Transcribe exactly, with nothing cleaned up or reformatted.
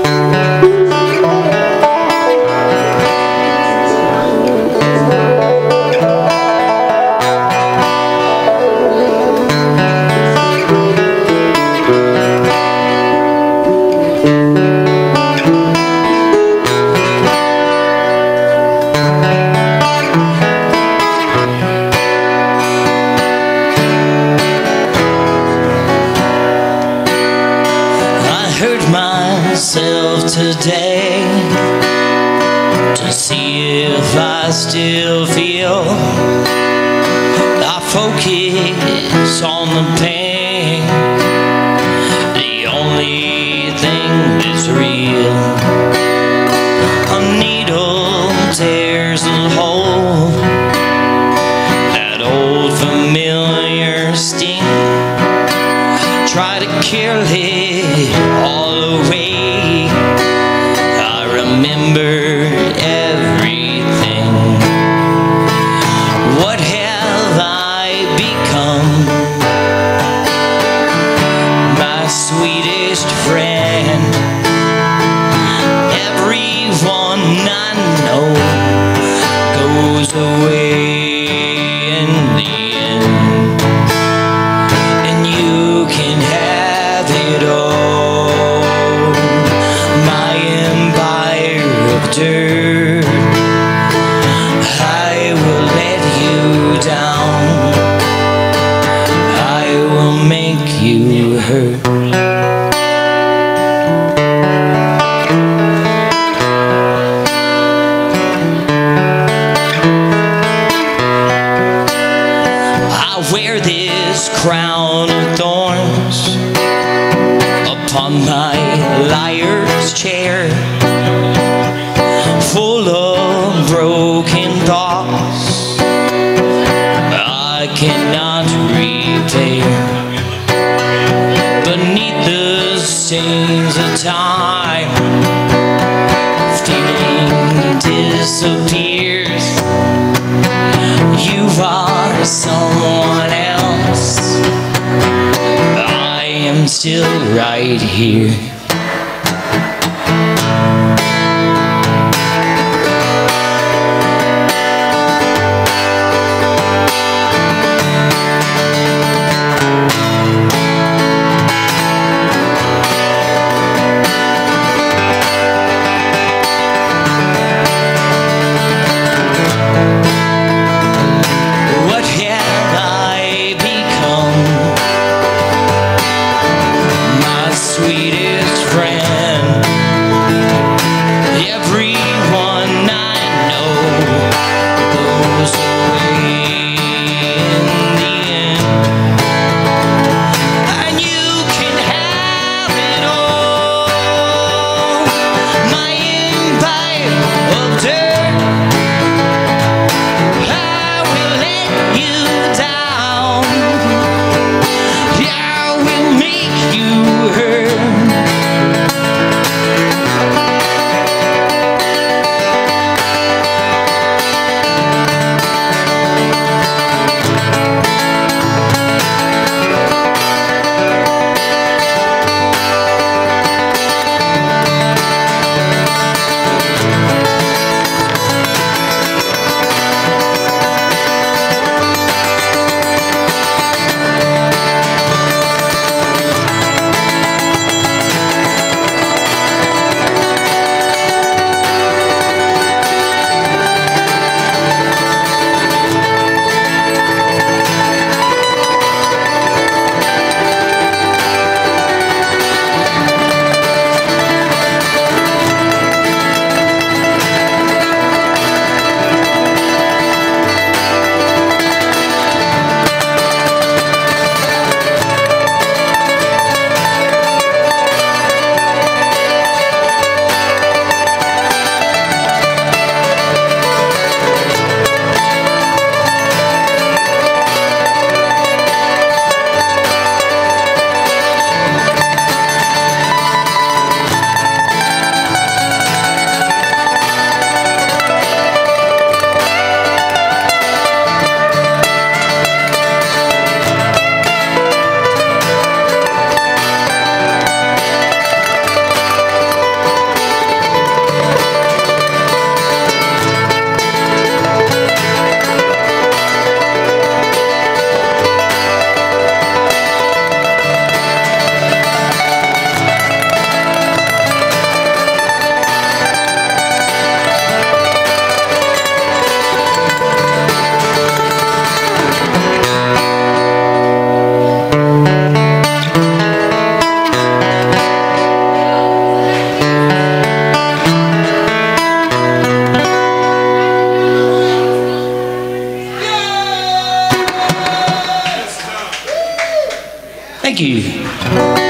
Today to see if I still feel. I focus on the pain, the only thing that's real. A needle tears a hole, that old familiar sting. Try to kill it all away. Remember everything. What have I become? My sweetest friend. Everyone I know goes away in the end, and you can have it all. My dirt, I will let you down. I will make you hurt. I wear this crown of thorns upon my liar's chair, full of broken thoughts I cannot repair. Beneath the stains of time, feeling disappears. You are someone else, I am still right here. Sweetest Thank you.